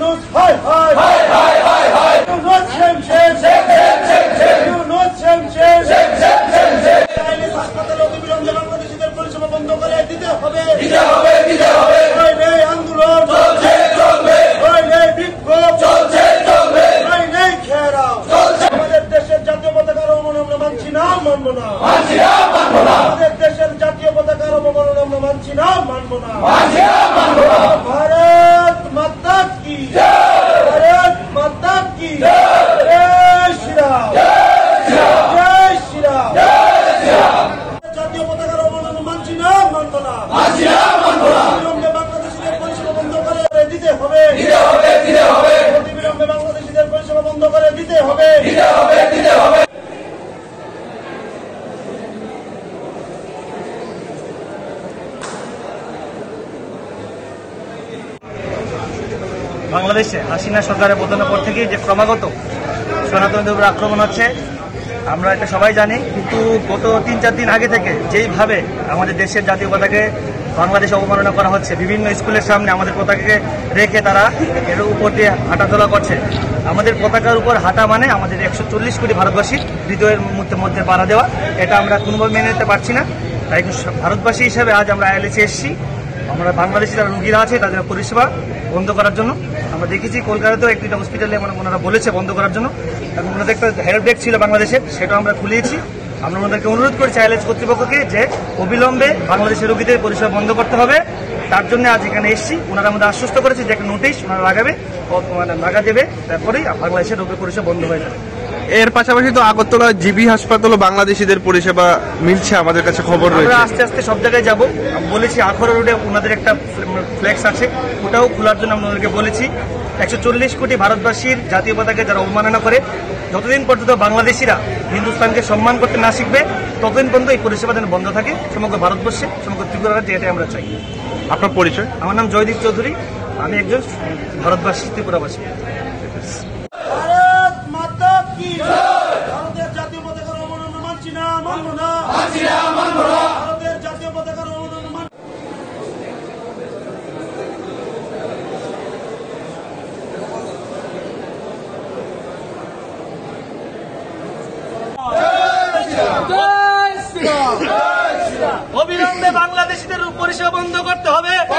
ইউনুস হায় হায় হায় হায় হায় হায় Yunus shame shame shame shame shame Yunus shame shame shame shame shame shame হাসপাতালে অবিলম্বে বাংলাদেশিদের পরিষেবা বন্ধ করে দিতে হবে দিতে হবে দিতে হবে নইলে আন্দোলন চলছে চলবে নইলে বিক্ষোভ চলছে চলবে নইলে ঘেরাও চলছে আমাদের দেশের জাতীয় পতাকার অবমাননা আমরা মানছি না মানব না মানছি না মানব না আমাদের দেশের জাতীয় পতাকার অবমাননা আমরা মানছি না মানব না মানছি না মানব না ভারত মাতা কি জয় ভারত মাতা কি জয় জয় শ্রী রাম জয় শ্রী রাম জয় শ্রী রাম জাতীয় পতাকার অবমাননা মানছি না মানব না মানছি না মানব না অবিলম্বে বাংলাদেশিদের পরিষেবা বন্ধ করে দিতে হবে দিতে হবে দিতে হবে অবিলম্বে বাংলাদেশিদের পরিষেবা বন্ধ করে দিতে হবে দিতে হবে দিতে হবে বাংলাদেশে হাসিনা সরকারের পতনের পর থেকেই যে ক্রমাগত সনাতনীদের উপর আক্রমণ হচ্ছে আমরা এটা সবাই জানি, কিন্তু গত 3-4 দিন আগে থেকে যেইভাবে আমাদের দেশের জাতীয় পতাকাকে বাংলাদেশে অবমাননা করা হচ্ছে, বিভিন্ন স্কুলের সামনে আমাদের পতাকাকে রেখে তারা এর উপর দিয়ে হাঁটাচলা করছে। আমাদের পতাকার উপর হাঁটা মানে আমাদের 140 কোটি ভারতবাসীর হৃদয়ের মধ্যে পাড়া দেওয়া, এটা আমরা কোনোভাবে মেনে নিতে পারছি না। তাই ভারতবাসী হিসেবে আজ আমরা আইএলএসে এসেছি। আমরা বাংলাদেশি যারা রুগীরা আছে তাদের পরিষেবা বন্ধ করার জন্য। আমরা দেখেছি কলকাতাতেও একটি হসপিটালে ওনারা বলেছে বন্ধ করার জন্য, এবং ওনাদের একটা হেল্প ডেস্ক ছিল বাংলাদেশের, সেটাও আমরা খুলিয়েছি। আমরা ওনাদেরকে অনুরোধ করেছি আইএলএস কর্তৃপক্ষকে যে অবিলম্বে বাংলাদেশের রোগীদের পরিষেবা বন্ধ করতে হবে। তার জন্য আজ এখানে এসেছি। ওনারা আমাদের আশ্বস্ত করেছে যে একটা নোটিশ ওনারা লাগা দেবে, তারপরেই বাংলাদেশের রোগীর পরিষেবা বন্ধ হয়ে যাবে। এর পাশাপাশি তো আগরতলা জিবি হাসপাতাল ও বাংলাদেশিদের পরিষেবা মিলছে, আমাদের কাছে খবর রয়েছে। আমরা আস্তে আস্তে সব জায়গায় যাবো। বলেছি আখড়া রোডে ওনাদের একটা ফ্লেক্স আছে, ওটাও খোলার জন্য আমরা ওদেরকে বলেছি। 140 কোটি ভারতবাসীর জাতীয় পতাকাকে যারা অবমাননা করে, যতদিন পর্যন্ত বাংলাদেশিরা হিন্দুস্তানকে সম্মান করতে না শিখবে ততদিন পর্যন্ত এই পরিষেবা যেন বন্ধ থাকে সমগ্র ভারতবর্ষে, সমগ্র ত্রিপুরা রাজ্যে। এটাই আমরা চাই। আপনার পরিচয়? আমার নাম জয়দীপ চৌধুরী, আমি একজন ভারতবাসী, ত্রিপুরাবাসী। ভারত মাতা কি জয় ভারতের জাতীয় পতাকার অবমাননা মানছি না মানব না মানছি না মানব না ভারতের জাতীয় পতাকার অবমাননা অবিলম্বে বাংলাদেশিদের পরিষেবা বন্ধ করতে হবে।